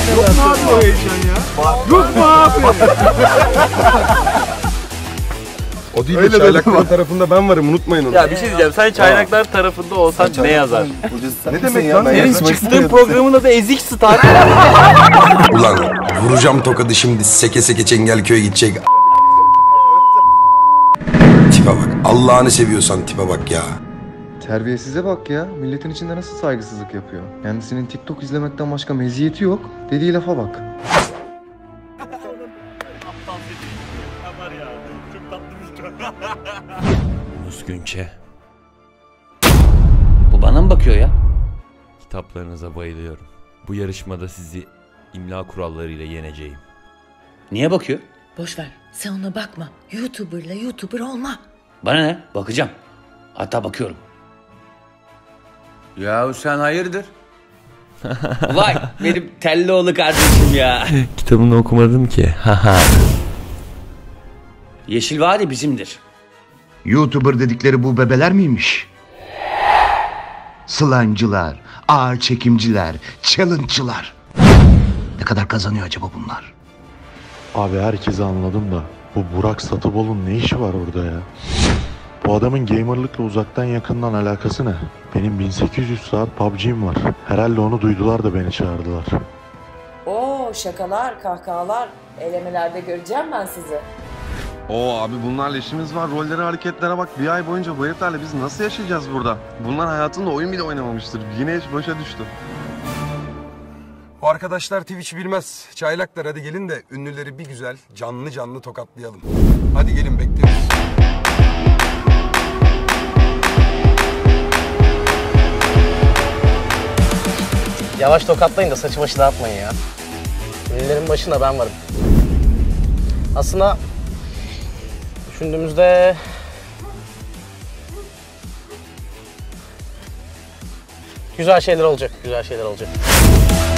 Yok mu abi o heyecan ya? Yok mu abi? O değil de çaylakların tarafında ben varım, unutmayın onu. Ya bir şey diyeceğim, sen çaylaklar tarafında olsan ne yazar? Ne demek lan? Senin çıktığın programın adı Ezik Star. Ulan vuracağım tokadı şimdi, seke seke Çengelköy'e gidecek. Tipe bak. Allah'ını seviyorsan tipe bak ya. Terbiyesize bak ya. Milletin içinde nasıl saygısızlık yapıyor. Kendisinin TikTok izlemekten başka meziyeti yok. Dediği lafa bak. Üzgünçe. Bu bana mı bakıyor ya? Kitaplarınıza bayılıyorum. Bu yarışmada sizi imla kurallarıyla yeneceğim. Niye bakıyor? Boş ver. Sen ona bakma. YouTuber olma. Bana ne? Bakacağım. Hatta bakıyorum. Ya sen hayırdır? Vay benim Tellioğlu kardeşim ya. Kitabını okumadım ki. Yeşil Vadi bizimdir. YouTuber dedikleri bu bebeler miymiş? Slancılar, ağır çekimciler, challenge'cılar. Ne kadar kazanıyor acaba bunlar? Abi herkesi anladım da bu Burak Satıbol'un ne işi var orada ya? Bu adamın gamerlıkla uzaktan yakından alakası ne? Benim 1800 saat PUBG'm var. Herhalde onu duydular da beni çağırdılar. Oo, şakalar, kahkahalar. Elemelerde göreceğim ben sizi. Oo abi, bunlarla işimiz var. Rollere, hareketlere bak. Bir ay boyunca bu heriflerle biz nasıl yaşayacağız burada? Bunlar hayatında oyun bile oynamamıştır. Yine iş başa düştü. Bu arkadaşlar Twitch'i bilmez. Çaylaklar, hadi gelin de ünlüleri bir güzel canlı canlı tokatlayalım. Hadi gelin, bekliyoruz. Yavaş tokatlayın da saçı başı dağıtmayın ya. Ünlülerin başında ben varım. Aslında düşündüğümüzde güzel şeyler olacak, güzel şeyler olacak.